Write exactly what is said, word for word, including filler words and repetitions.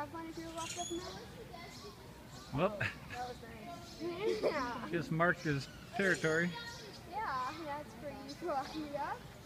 have fun if you walked up and over? Well, That was nice. Yeah. just marked his territory. Yeah, that's pretty for walking me up.